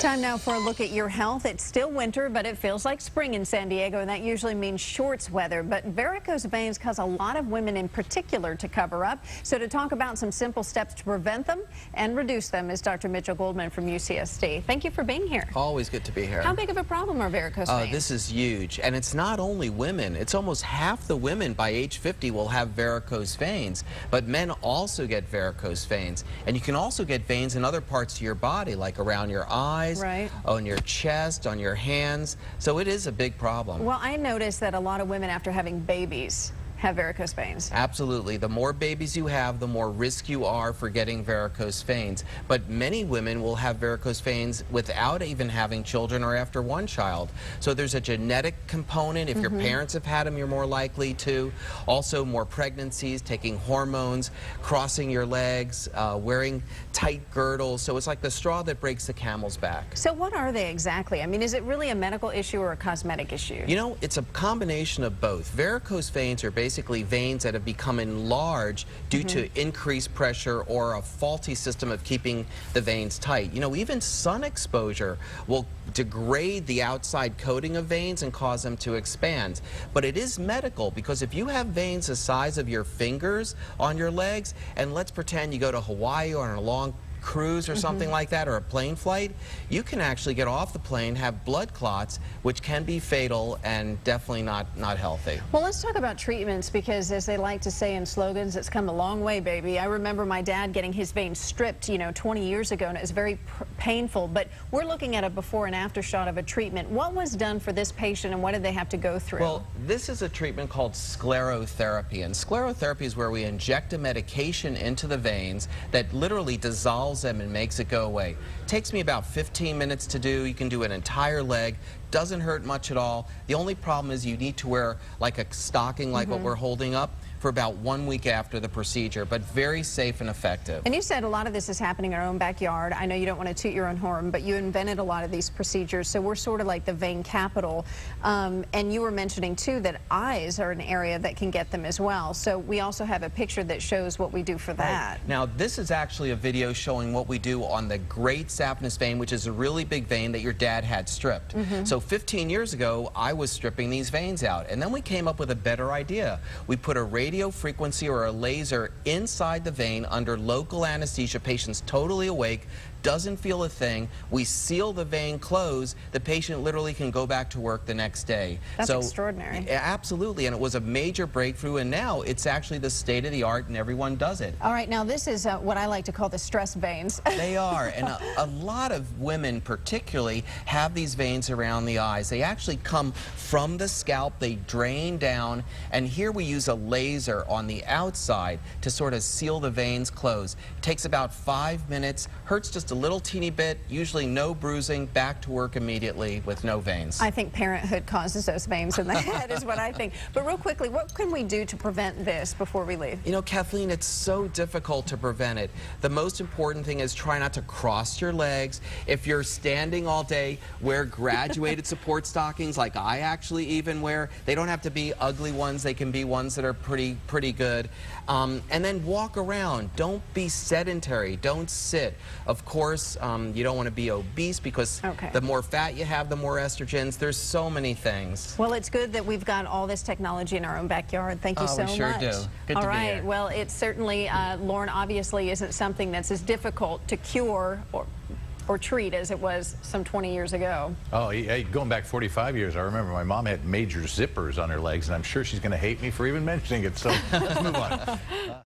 Time now for a look at your health. It's still winter, but it feels like spring in San Diego, and that usually means shorts weather. But varicose veins cause a lot of women in particular to cover up. So to talk about some simple steps to prevent them and reduce them is Dr. Mitchell Goldman from UCSD. Thank you for being here. Always good to be here. How big of a problem are varicose veins? This is huge, and it's not only women. It's almost half the women by age 50 will have varicose veins, but men also get varicose veins. And you can also get veins in other parts of your body, like around your eyes, right, on your chest, on your hands. So it is a big problem. Well, I noticed that a lot of women after having babies have varicose veins. Absolutely. The more babies you have, the more risk you are for getting varicose veins. But many women will have varicose veins without even having children or after one child. So there's a genetic component. If your parents have had them, you're more likely to. Also, more pregnancies, taking hormones, crossing your legs, wearing tight girdles. So it's like the straw that breaks the camel's back. So what are they exactly? I mean, is it really a medical issue or a cosmetic issue? You know, it's a combination of both. Varicose veins are basically veins that have become enlarged due to increased pressure or a faulty system of keeping the veins tight. You know, even sun exposure will degrade the outside coating of veins and cause them to expand. But it is medical, because if you have veins the size of your fingers on your legs, and let's pretend you go to Hawaii or on a long cruise or something like that, or a plane flight, you can actually get off the plane, have blood clots, which can be fatal and definitely not healthy. Well, let's talk about treatments, because as they like to say in slogans, it's come a long way, baby. I remember my dad getting his veins stripped, 20 years ago, and it was very painful. But we're looking at a before and after shot of a treatment. What was done for this patient, and what did they have to go through? Well, this is a treatment called sclerotherapy, and sclerotherapy is where we inject a medication into the veins that literally dissolves them and makes it go away. It takes me about 15 minutes to do. You can do an entire leg. Doesn't hurt much at all. The only problem is you need to wear like a stocking, like what we're holding up, for about 1 week after the procedure, but very safe and effective. And you said a lot of this is happening in our own backyard. I know you don't want to toot your own horn, but you invented a lot of these procedures, so we're sort of like the vein capital. And you were mentioning too that eyes are an area that can get them as well. So we also have a picture that shows what we do for that. Right. Now, this is actually a video showing what we do on the great saphenous vein, which is a really big vein that your dad had stripped. So 15 years ago, I was stripping these veins out, and then we came up with a better idea. We put a radio frequency or a laser inside the vein under local anesthesia. Patient's totally awake, doesn't feel a thing. We seal the vein closed. The patient literally can go back to work the next day. That's extraordinary. Absolutely, and it was a major breakthrough, and now it's actually the state of the art and everyone does it. All right, now this is what I like to call the stress veins. They are, and a lot of women particularly have these veins around the eyes. They actually come from the scalp, they drain down, and here we use a laser on the outside to sort of seal the veins closed. It takes about 5 minutes, hurts just a little teeny bit, usually no bruising, back to work immediately with no veins. I think parenthood causes those veins in the head is what I think. But real quickly, what can we do to prevent this before we leave? You know, Kathleen, it's so difficult to prevent it. The most important thing is try not to cross your legs. If you're standing all day, wear graduated support stockings like I actually even wear. They don't have to be ugly ones. They can be ones that are pretty good. And then walk around. Don't be sedentary. Don't sit. Of course, you don't want to be obese, because the more fat you have, the more estrogens. There's so many things. Well, it's good that we've got all this technology in our own backyard. Thank you so much. We sure do. Good all to right. be here. Well, it's certainly, Lauren, obviously isn't something that's as difficult to cure or treat as it was some 20 years ago. Oh, going back 45 years, I remember my mom had major zippers on her legs, and I'm sure she's going to hate me for even mentioning it, so let's move on.